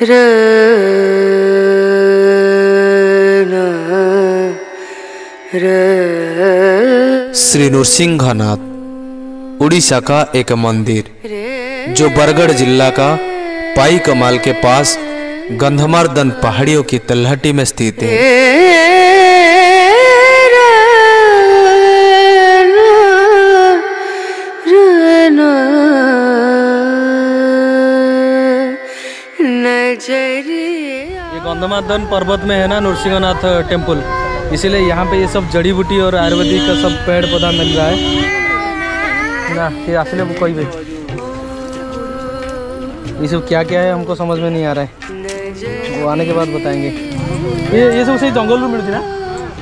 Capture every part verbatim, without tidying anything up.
श्री नृसिंघनाथ उड़ीसा का एक मंदिर जो बरगढ़ जिला का पाईकमाल के पास गंधमार्दन पहाड़ियों की तलहटी में स्थित है। ये गंधमार्दन पर्वत में है ना नृसिंघनाथ टेम्पल, इसीलिए यहाँ पे ये सब जड़ी बूटी और आयुर्वेदिक का सब पेड़ पौधा मिल रहा है ना। ये असले वो कोई भी ये सब क्या क्या है हमको समझ में नहीं आ रहा है, वो आने के बाद बताएंगे। ये ये सब सही जंगल में मिलती ना।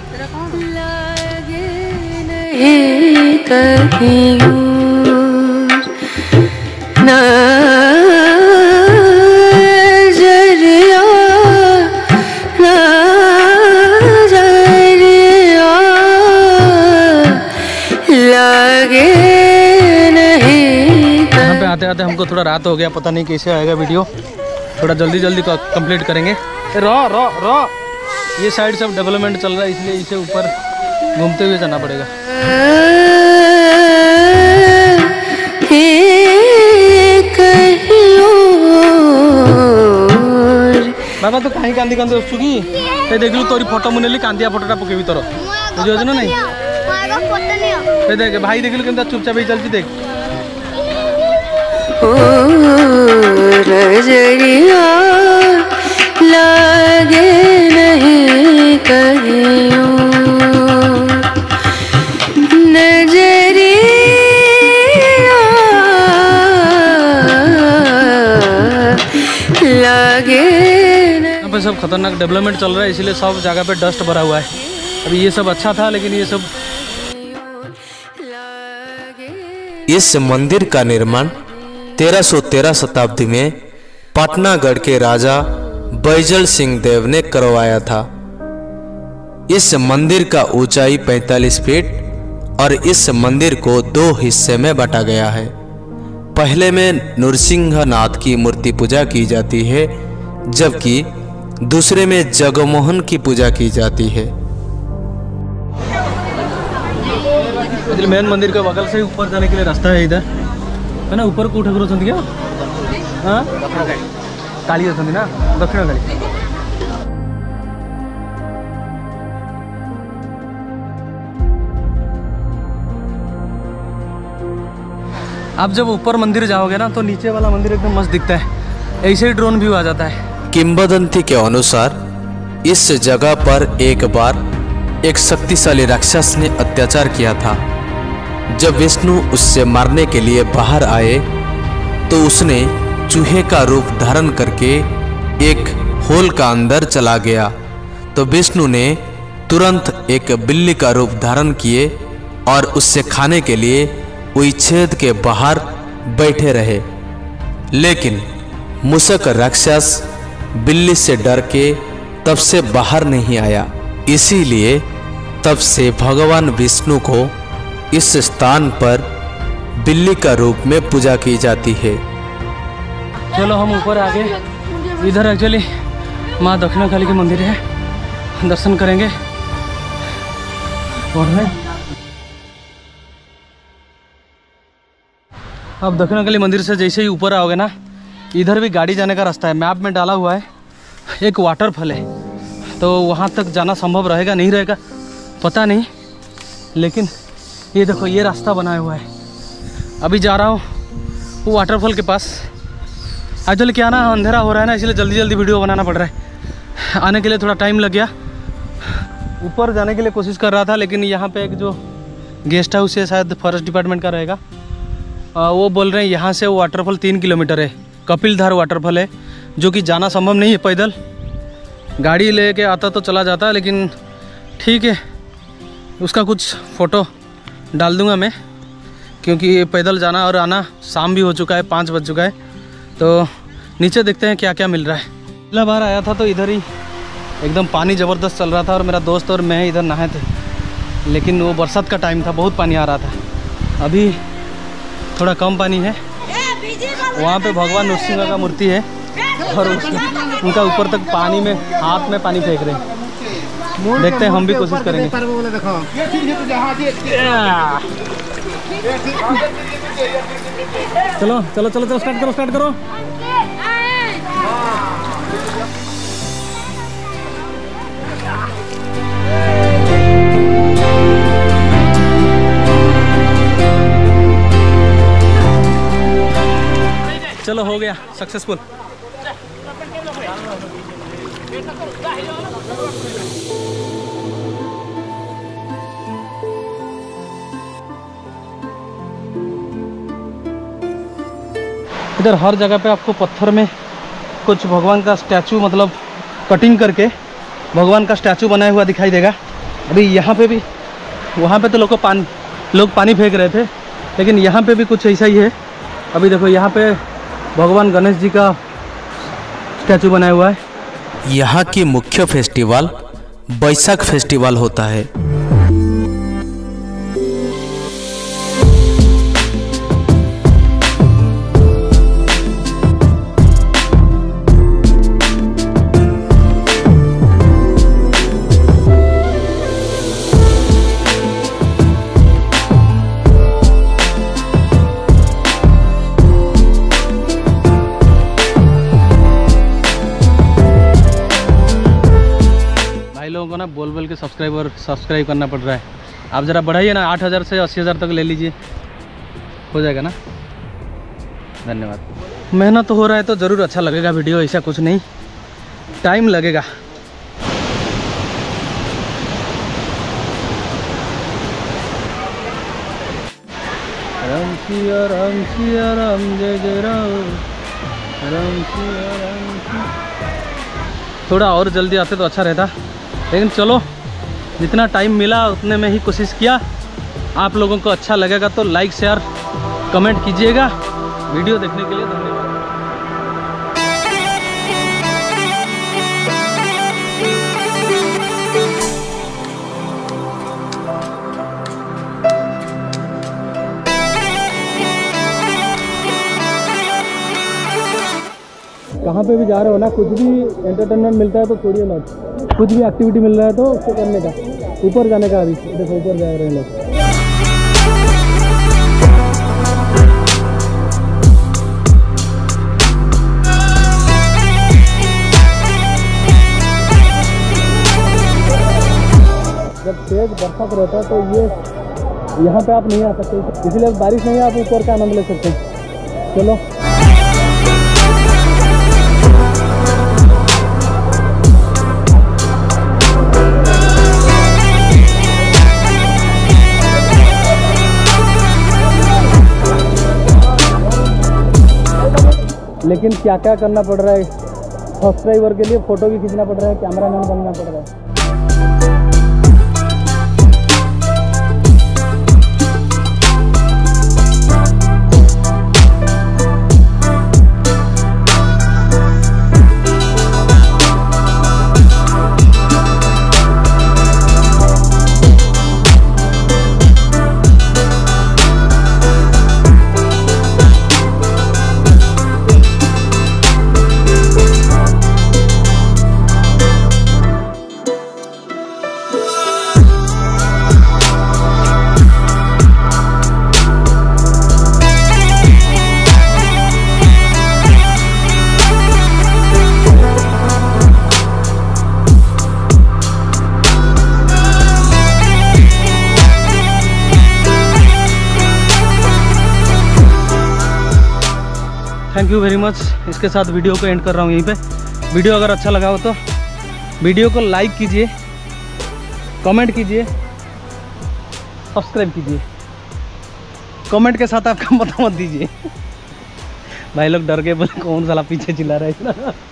आते आते हमको थोड़ा रात हो गया, पता नहीं कैसे आएगा वीडियो, थोड़ा जल्दी जल्दी कंप्लीट करेंगे। रो रो रो ये साइड सब डेवलपमेंट चल रहा है, इसलिए इसे ऊपर घूमते हुए जाना पड़ेगा। बाबा तो कहीं कांदी कांदी आसु कि देख लू तोरी फोटो मुनेली कांदिया फोटोटा पकेबी तोर बुझे ना नहीं देख भाई देख लू के चुपचाप ही चलती देख। नजरिया लागे नहीं कहियो, नजरिया लागे। यहाँ पे सब खतरनाक डेवलपमेंट चल रहा है, इसीलिए सब जगह पे डस्ट भरा हुआ है। अभी ये सब अच्छा था, लेकिन ये सब इस मंदिर का निर्माण तेरह सौ तेरह शताब्दी में पाटनागढ़ के राजा बैजल सिंह देव ने करवाया था। इस मंदिर का ऊंचाई पैंतालीस फीट और इस मंदिर को दो हिस्से में बांटा गया है। पहले में नृसिंघनाथ की मूर्ति पूजा की जाती है, जबकि दूसरे में जगमोहन की पूजा की जाती है। मेन मंदिर के बगल से ऊपर जाने के लिए रास्ता है इधर है ना। ऊपर को ठाकुर क्या हाँ काली ना दक्षिण काली। आप जब ऊपर मंदिर जाओगे ना तो नीचे वाला मंदिर एकदम मस्त दिखता है, ऐसे ही ड्रोन व्यू आ जाता है। किंवदंती के अनुसार इस जगह पर एक बार एक शक्तिशाली राक्षस ने अत्याचार किया था। जब विष्णु उससे मारने के लिए बाहर आए तो उसने चूहे का रूप धारण करके एक होल का अंदर चला गया, तो विष्णु ने तुरंत एक बिल्ली का रूप धारण किए और उससे खाने के लिए वही छेद के बाहर बैठे रहे। लेकिन मूषक राक्षस बिल्ली से डर के तब से बाहर नहीं आया, इसीलिए तब से भगवान विष्णु को इस स्थान पर बिल्ली का रूप में पूजा की जाती है। चलो हम ऊपर आ गए। इधर एक्चुअली माँ दक्षिण काली के मंदिर है, दर्शन करेंगे। अब दक्षिण काली मंदिर से जैसे ही ऊपर आओगे ना, इधर भी गाड़ी जाने का रास्ता है, मैप में डाला हुआ है। एक वाटरफॉल है, तो वहाँ तक जाना संभव रहेगा नहीं रहेगा पता नहीं, लेकिन ये देखो ये रास्ता बनाया हुआ है। अभी जा रहा हूँ वो वाटरफॉल के पास। एक्चुअली क्या ना अंधेरा हो रहा है ना, इसलिए जल्दी जल्दी वीडियो बनाना पड़ रहा है। आने के लिए थोड़ा टाइम लग गया। ऊपर जाने के लिए कोशिश कर रहा था, लेकिन यहाँ पे एक जो गेस्ट हाउस है शायद फॉरेस्ट डिपार्टमेंट का रहेगा, वो बोल रहे हैं यहाँ से वो वाटरफॉल तीन किलोमीटर है। कपिलधार वाटरफॉल है, जो कि जाना संभव नहीं है पैदल। गाड़ी लेके आता तो चला जाता, लेकिन ठीक है उसका कुछ फ़ोटो डाल दूंगा मैं, क्योंकि पैदल जाना और आना, शाम भी हो चुका है, पाँच बज चुका है। तो नीचे देखते हैं क्या क्या मिल रहा है। पहला बार आया था तो इधर ही एकदम पानी ज़बरदस्त चल रहा था, और मेरा दोस्त और मैं इधर नहाए थे, लेकिन वो बरसात का टाइम था, बहुत पानी आ रहा था। अभी थोड़ा कम पानी है। वहाँ पे भगवान नृसिंह का मूर्ति है, और उनका ऊपर तक पानी में हाथ में पानी फेंक रहे हैं। देखते हैं, हम भी कोशिश करेंगे। चलो चलो चलो चलो स्टार्ट करो स्टार्ट करो। चलो हो गया सक्सेसफुल। इधर हर जगह पे आपको पत्थर में कुछ भगवान का स्टैचू, मतलब कटिंग करके भगवान का स्टैचू बनाया हुआ दिखाई देगा। अभी यहाँ पे भी, वहाँ पे तो लोग को पानी लोग पानी फेंक रहे थे, लेकिन यहाँ पे भी कुछ ऐसा ही है। अभी देखो यहाँ पे भगवान गणेश जी का स्टैचू बनाया हुआ है। यहाँ की मुख्य फेस्टिवल बैसाख फेस्टिवल होता है। को ना बोल बोल के सब्सक्राइबर सब्सक्राइब करना पड़ रहा है। आप ज़रा बढ़ाइए ना, आठ हज़ार से अस्सी हज़ार तक ले लीजिए, हो जाएगा ना। धन्यवाद। मेहनत तो हो रहा है तो ज़रूर अच्छा लगेगा वीडियो, ऐसा कुछ नहीं, टाइम लगेगा। राम सिया राम सिया राम जय जय राम राम सिया राम। थोड़ा और जल्दी आते तो अच्छा रहता, लेकिन चलो जितना टाइम मिला उतने में ही कोशिश किया। आप लोगों को अच्छा लगेगा तो लाइक शेयर कमेंट कीजिएगा। वीडियो देखने के लिए धन्यवाद। कहाँ पे भी जा रहे हो ना, कुछ भी एंटरटेनमेंट मिलता है तो छोड़िए मत। कुछ भी एक्टिविटी मिल रहा है तो उसको करने का, ऊपर जाने का। अभी देखो ऊपर जा रहे हैं लोग। जब तेज बरसात रहता है तो ये यहाँ पे आप नहीं आ सकते, इसलिए बारिश नहीं है, आप ऊपर का आनंद ले सकते हैं। चलो लेकिन क्या क्या करना पड़ रहा है, सब्सक्राइबर के लिए फ़ोटो भी खींचना पड़ रहा है, कैमरामैन बनना पड़ रहा है। Thank you very much. इसके साथ वीडियो को एंड कर रहा हूँ यहीं पे। वीडियो अगर अच्छा लगा हो तो वीडियो को लाइक कीजिए, कमेंट कीजिए, सब्सक्राइब कीजिए। कमेंट के साथ आपका मतामत दीजिए। भाई लोग डर के बोले कौन साला पीछे चिल्ला रहा है।